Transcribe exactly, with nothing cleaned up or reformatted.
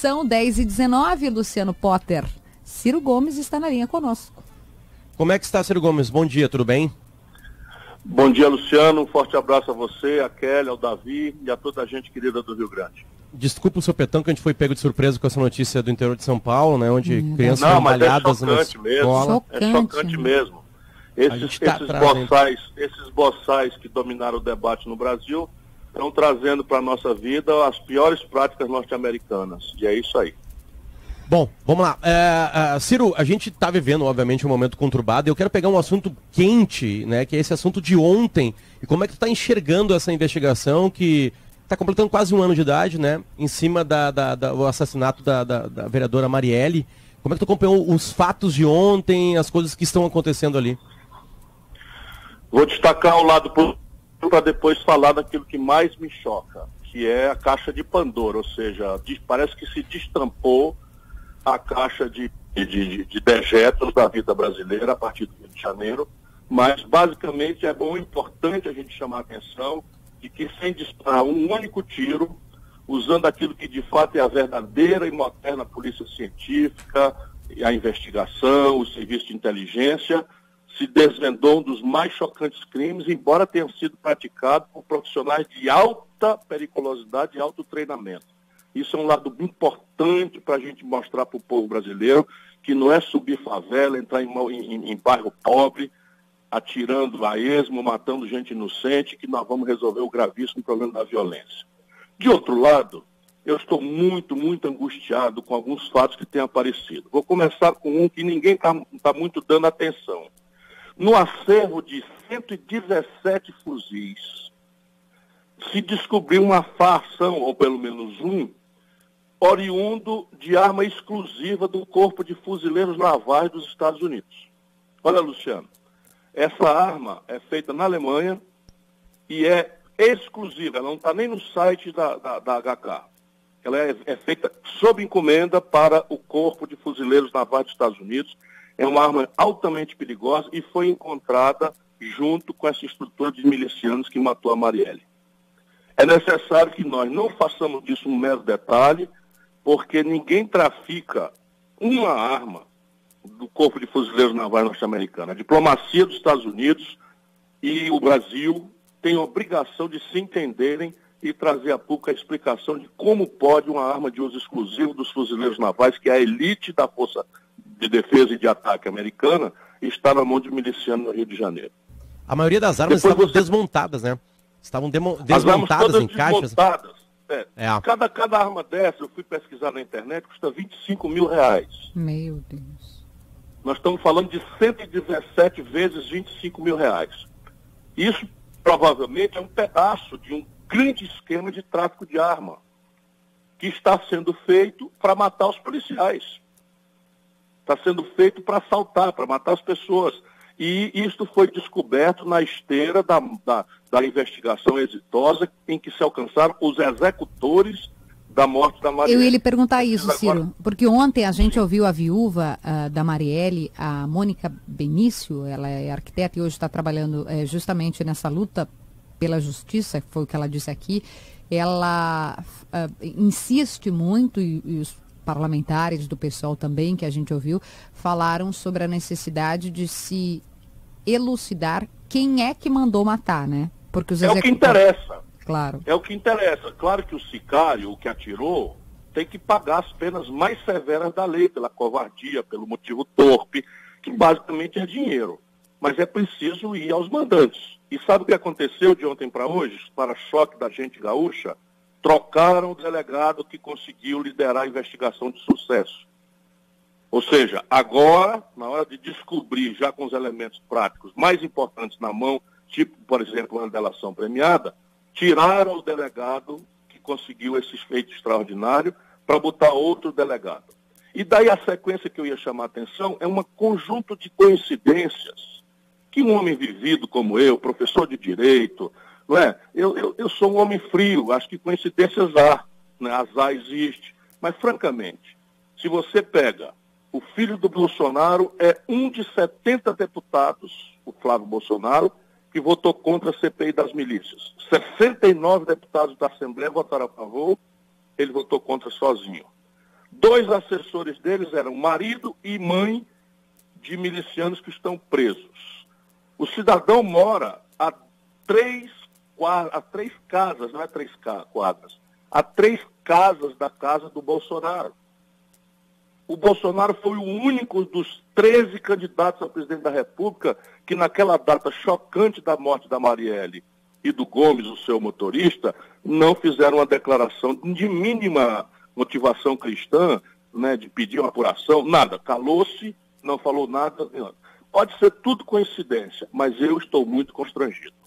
São dez e dezenove, Luciano Potter. Ciro Gomes está na linha conosco. Como é que está, Ciro Gomes? Bom dia, tudo bem? Bom dia, Luciano. Um forte abraço a você, a Kelly, ao Davi e a toda a gente querida do Rio Grande. Desculpa o seu petão, que a gente foi pego de surpresa com essa notícia do interior de São Paulo, né? Onde hum, crianças não, foram mas malhadas é na chocante mesmo. escola. É chocante mesmo. Esses, tá esses, atrás, boçais, esses boçais que dominaram o debate no Brasil estão trazendo para a nossa vida as piores práticas norte-americanas. E é isso aí. Bom, vamos lá. É, uh, Ciro, a gente está vivendo, obviamente, um momento conturbado. Eu quero pegar um assunto quente, né? Que é esse assunto de ontem. E como é que tu está enxergando essa investigação que está completando quase um ano de idade, né? Em cima da, da, da, do assassinato da, da, da vereadora Marielle. Como é que tu acompanhou os fatos de ontem, as coisas que estão acontecendo ali? Vou destacar o lado para depois falar daquilo que mais me choca, que é a caixa de Pandora, ou seja, parece que se destampou a caixa de, de, de dejetos da vida brasileira a partir do Rio de Janeiro, mas basicamente é bom, importante a gente chamar a atenção de que sem disparar um único tiro, usando aquilo que de fato é a verdadeira e moderna polícia científica, a investigação, o serviço de inteligência, se desvendou um dos mais chocantes crimes, embora tenham sido praticados por profissionais de alta periculosidade e alto treinamento. Isso é um lado importante para a gente mostrar para o povo brasileiro que não é subir favela, entrar em, em, em bairro pobre, atirando a esmo, matando gente inocente, que nós vamos resolver o gravíssimo problema da violência. De outro lado, eu estou muito, muito angustiado com alguns fatos que têm aparecido. Vou começar com um que ninguém está tá muito dando atenção. No acervo de cento e dezessete fuzis, se descobriu uma facção, ou pelo menos um, oriundo de arma exclusiva do Corpo de Fuzileiros Navais dos Estados Unidos. Olha, Luciano, essa arma é feita na Alemanha e é exclusiva, ela não está nem no site da, da, da H K. Ela é, é feita sob encomenda para o Corpo de Fuzileiros Navais dos Estados Unidos. É uma arma altamente perigosa e foi encontrada junto com essa estrutura de milicianos que matou a Marielle. É necessário que nós não façamos disso um mero detalhe, porque ninguém trafica uma arma do Corpo de Fuzileiros Navais norte-americano. A diplomacia dos Estados Unidos e o Brasil têm obrigação de se entenderem e trazer a público a explicação de como pode uma arma de uso exclusivo dos fuzileiros navais, que é a elite da Força de Defesa e de Ataque americana, estar na mão de milicianos no Rio de Janeiro. A maioria das armas Depois estavam você... desmontadas, né? Estavam demo... As desmontadas em caixas. Desmontadas. É. É. Cada, cada arma dessa, eu fui pesquisar na internet, custa vinte e cinco mil reais. Meu Deus. Nós estamos falando de cento e dezessete vezes vinte e cinco mil reais. Isso provavelmente é um pedaço de um grande esquema de tráfico de arma que está sendo feito para matar os policiais. Está sendo feito para assaltar, para matar as pessoas. E isso foi descoberto na esteira da, da, da investigação exitosa em que se alcançaram os executores da morte da Marielle. Eu ia lhe perguntar isso, Ciro, porque ontem a gente ouviu a viúva uh, da Marielle, a Mônica Benício, ela é arquiteta e hoje está trabalhando uh, justamente nessa luta pela justiça, foi o que ela disse aqui. Ela uh, insiste muito, e, e os parlamentares do PSOL também, que a gente ouviu, falaram sobre a necessidade de se elucidar quem é que mandou matar, né? Porque os é executores... o que interessa. Claro. É o que interessa. Claro que o sicário, o que atirou, tem que pagar as penas mais severas da lei, pela covardia, pelo motivo torpe, que basicamente é dinheiro. Mas é preciso ir aos mandantes. E sabe o que aconteceu de ontem para hoje? Para choque da gente gaúcha, trocaram o delegado que conseguiu liderar a investigação de sucesso. Ou seja, agora, na hora de descobrir, já com os elementos práticos mais importantes na mão, tipo, por exemplo, uma delação premiada, tiraram o delegado que conseguiu esse feito extraordinário para botar outro delegado. E daí a sequência que eu ia chamar a atenção é um conjunto de coincidências que um homem vivido como eu, professor de direito, não é? eu, eu, eu sou um homem frio, acho que coincidências há, né? Azar existe. Mas, francamente, se você pega o filho do Bolsonaro, é um de setenta deputados, o Flávio Bolsonaro, que votou contra a C P I das milícias. sessenta e nove deputados da Assembleia votaram a favor, ele votou contra sozinho. Dois assessores deles eram marido e mãe de milicianos que estão presos. O cidadão mora a três, a três casas, não é três quadras, a três casas da casa do Bolsonaro. O Bolsonaro foi o único dos treze candidatos a presidente da República que naquela data chocante da morte da Marielle e do Gomes, o seu motorista, não fizeram uma declaração de mínima motivação cristã, né, de pedir uma apuração, nada. Calou-se, não falou nada. Pode ser tudo coincidência, mas eu estou muito constrangido.